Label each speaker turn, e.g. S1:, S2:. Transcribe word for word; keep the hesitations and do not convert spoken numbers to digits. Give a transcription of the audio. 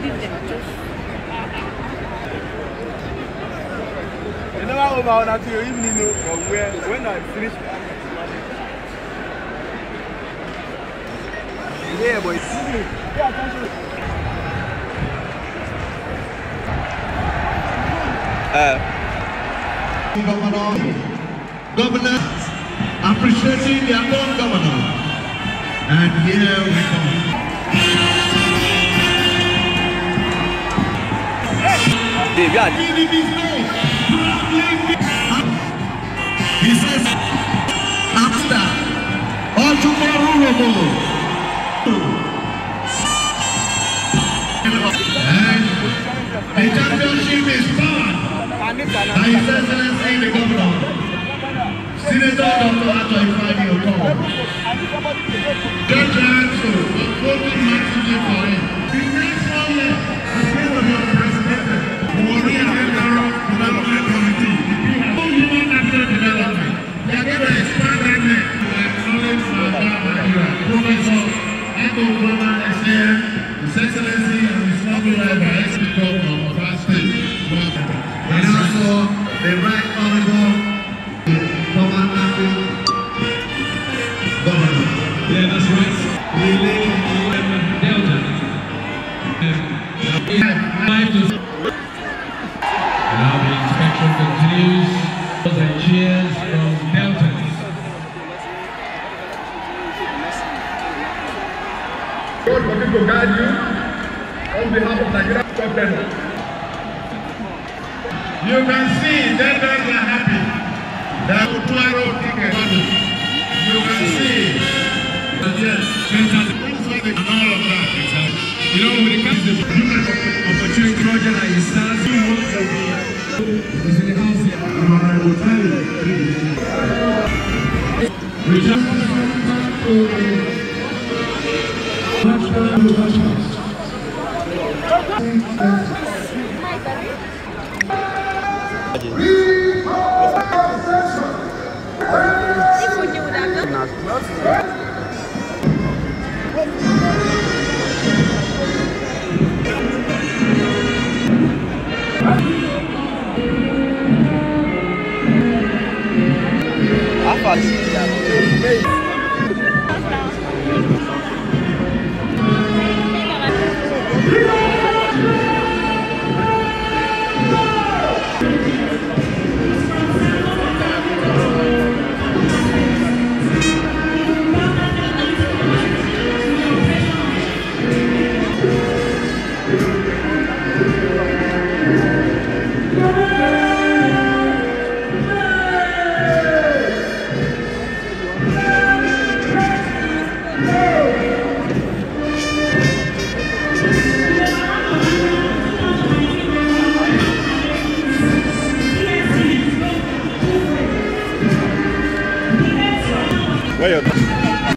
S1: leave them. Just.
S2: You never over on until you even know from where when I finish. Yeah, boy. Pay attention. Uh.
S3: Governor, governors appreciating their own governor, and here we come.
S2: Hey, God.
S3: He says, after all tomorrow, and the championship is won by His Excellency the Governor, Senator Doctor Okowa. Just to voting massively for him. The next one year, because of your president, Warrior General Development Committee, all human national development, they are going to expand that net to acknowledge Nigeria. Professor Okowa is here, His Excellency and His Honorable by Executive Governor of our state. And also the Right Honorable former acting governor.
S4: Yeah, that's right. Related to Delta. Now the inspection continues. And cheers from Delta.
S3: God continue to guide you on behalf of Nigeria. You can see that they are happy. They are Utuaro ticket. You can see. Yes, fantastic. And all of that.
S4: You know, when it comes to the opportunity project like it starts, you want to be is in the house here.
S3: I will tell you. We just